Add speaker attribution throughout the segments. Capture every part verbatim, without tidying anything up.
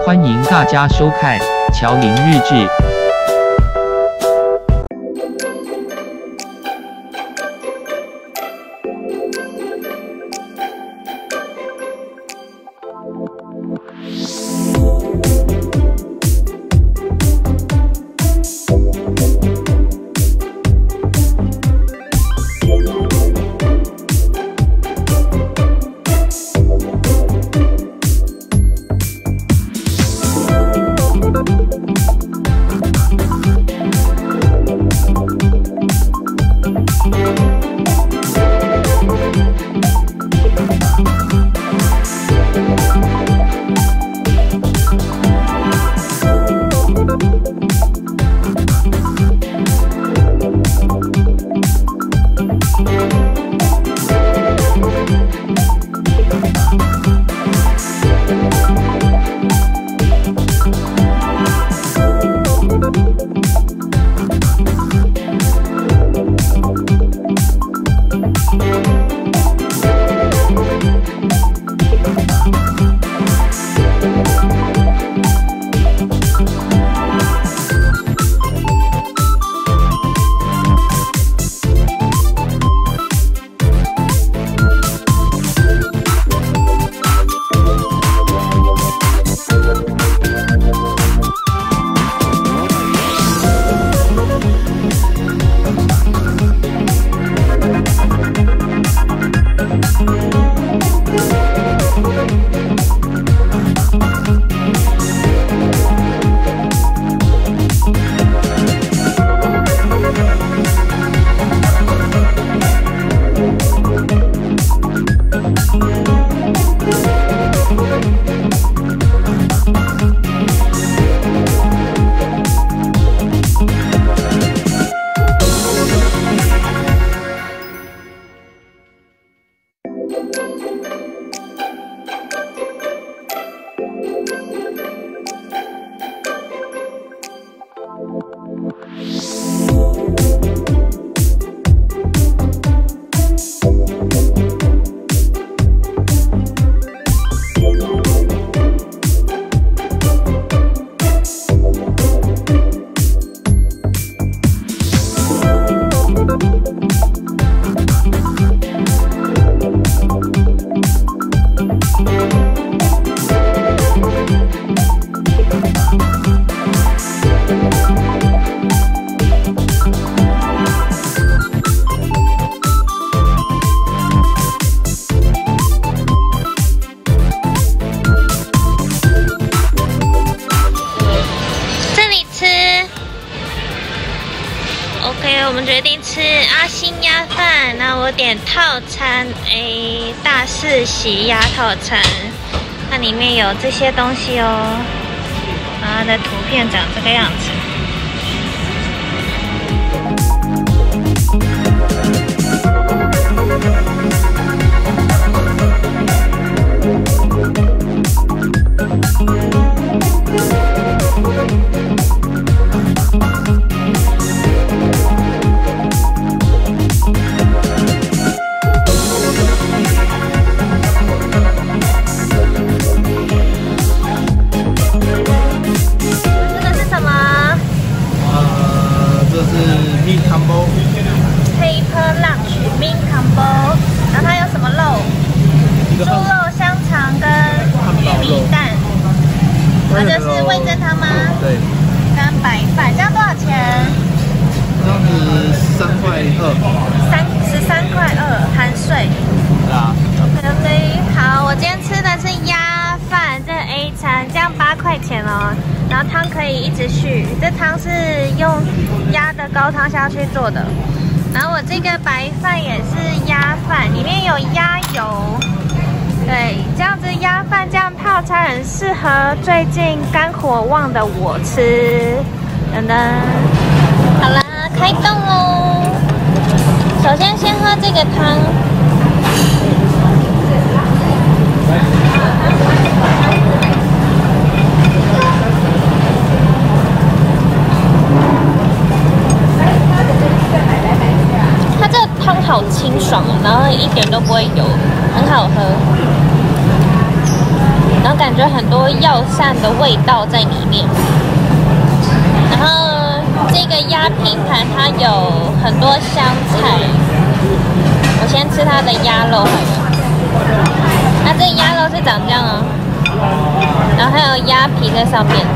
Speaker 1: 欢迎大家收看乔林日志。
Speaker 2: 我们决定吃阿星鸭饭，那我点套餐 A 大四喜鸭套餐，它里面有这些东西哦，它的图片长这个样子。
Speaker 3: 猪肉、香肠跟玉米蛋，那就是味噌汤吗？
Speaker 4: 对。
Speaker 3: 跟白饭，这样多少钱？
Speaker 4: 这样子十三块二。
Speaker 3: 三十三块二含税。
Speaker 4: 对啊。
Speaker 3: OK OK， 好，我今天吃的是鸭饭，这 A 餐，这样八块钱哦。然后汤可以一直续，这汤是用鸭的高汤下去做的。然后我这个白饭也是鸭饭，里面有鸭油。对，这样子鸭饭这样套餐很适合最近肝火旺的我吃。噔噔，好啦，开动喽！首先先喝这个汤。它这个汤好清爽，然后一点都不会油，很好喝。然后感感觉很多药膳的味道在里面。然后这个鸭拼盘它有很多香菜，我先吃它的鸭肉好了。那这个鸭肉是长这样哦，然后还有鸭皮在上面。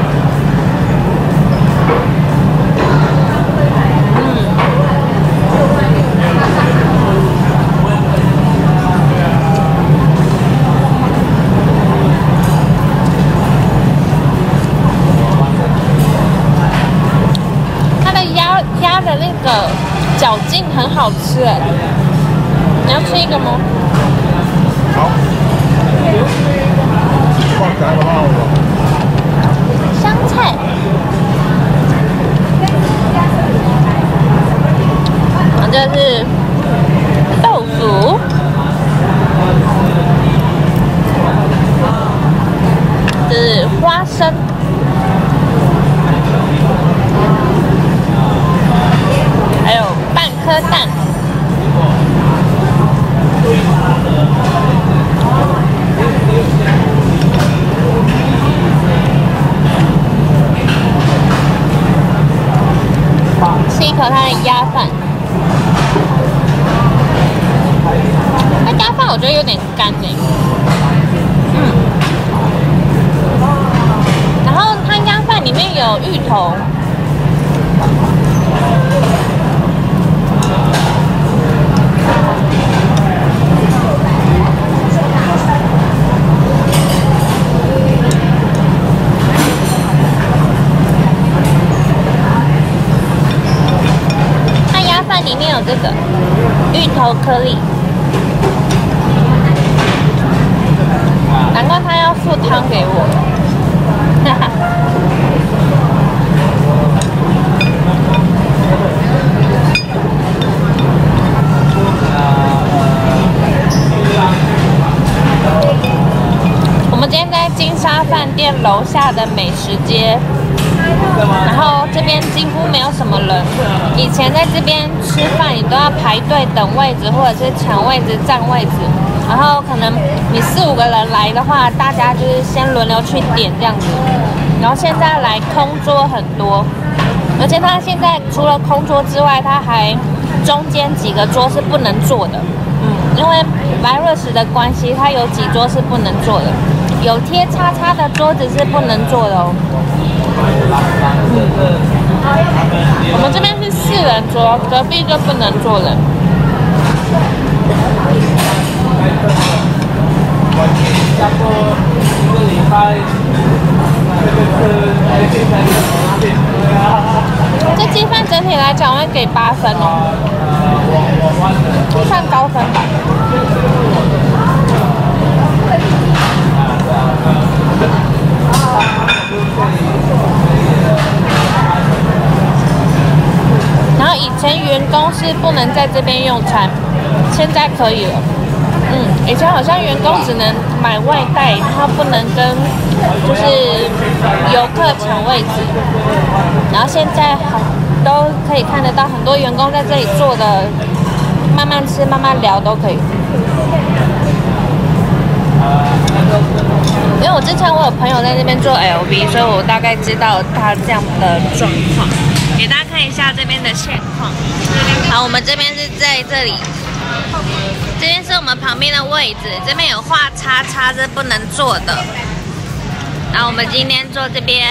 Speaker 3: 鸭的那个嚼劲很好吃哎，你要吃一个吗？
Speaker 4: 好。
Speaker 3: 香菜，啊，这是豆腐，这是花生。还有半颗蛋，吃一口它的鸭饭。那鸭饭我觉得有点干哎，嗯。然后它鸭饭里面有芋头。里面有这个芋头颗粒，难怪他要附汤给我。哈哈。我们今天在金沙饭店楼下的美食街。然后这边几乎没有什么人，以前在这边吃饭你都要排队等位置，或者是抢位置、占位置。然后可能你四五个人来的话，大家就是先轮流去点这样子。然后现在来空桌很多，而且它现在除了空桌之外，它还中间几个桌是不能坐的。嗯，因为 virus 的关系，它有几桌是不能坐的，有贴叉叉的桌子是不能坐的哦。我们这边是四人桌，隔壁就不能坐人。这鸡饭整体来讲会给八分哦，算高分吧。然后以前员工是不能在这边用餐，现在可以了。嗯，以前好像员工只能买外带，他不能跟就是游客抢位置。然后现在都可以看得到很多员工在这里坐的，慢慢吃、慢慢聊都可以。因为我之前我有朋友在那边做 L V， 所以我大概知道他这样的状况。给大家看一下这边的现况。好，我们这边是在这里，这边是我们旁边的位置，这边有画叉叉是不能坐的。然后我们今天坐这边，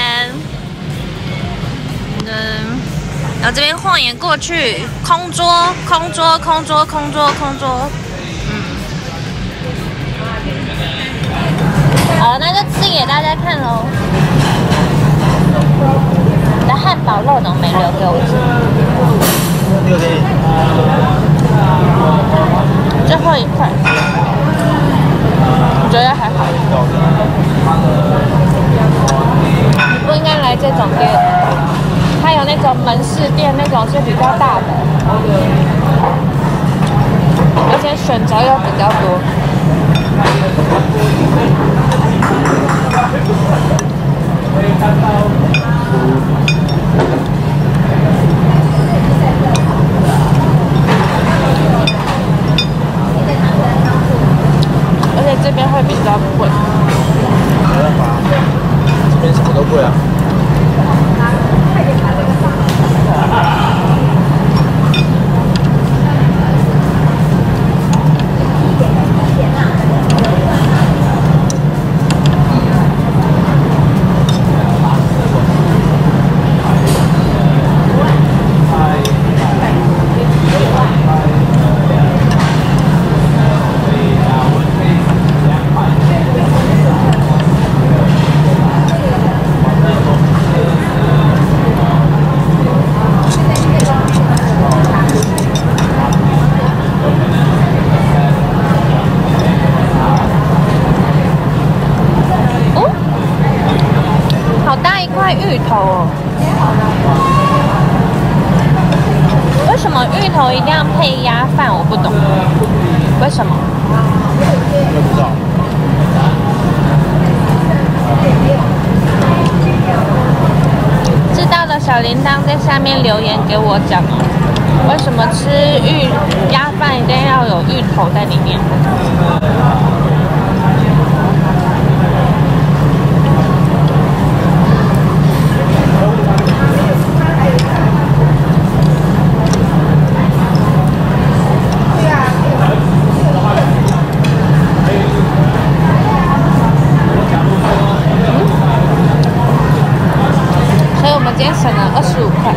Speaker 3: 嗯，然后这边晃眼过去，空桌，空桌，空桌，空桌，空桌。好，那就吃给大家看喽。你的汉堡肉怎么没留给我吃？
Speaker 4: 六点。
Speaker 3: 最后一块，我觉得还好。你不应该来这种店，它有那种门市店，那种是比较大的，而且选择又比较多。而且这边会比较贵。 卖芋头哦。为什么芋头一定要配鸭饭？我不懂，为什么？
Speaker 4: 我也不知道。
Speaker 3: 知道的小铃铛在下面留言给我讲哦，为什么吃芋鸭饭一定要有芋头在里面？今天省了二十五块。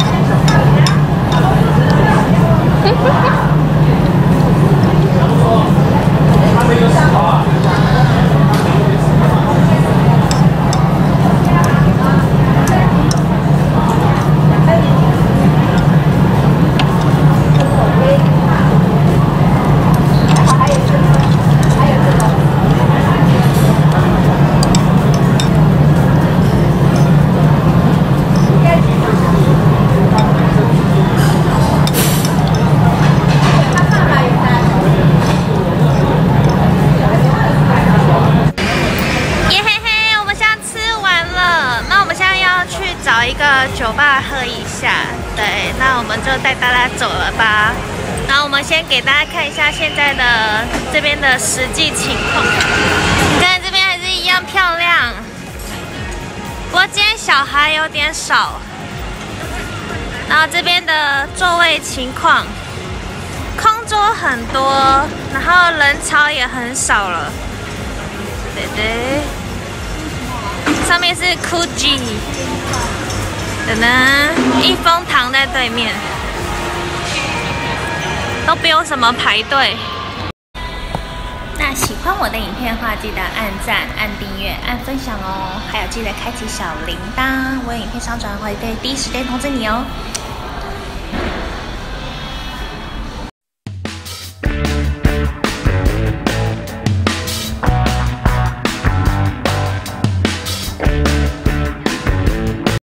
Speaker 3: 酒吧喝一下，对，那我们就带大家走了吧。然后我们先给大家看一下现在的这边的实际情况。你看这边还是一样漂亮，不过今天小孩有点少。然后这边的座位情况，空桌很多，然后人潮也很少了。对对，上面是 Gucci。等等，益丰堂在对面，都不用什么排队。那喜欢我的影片的话，记得按赞、按订阅、按分享哦，还有记得开启小铃铛，我有影片上传会对第一时间通知你哦。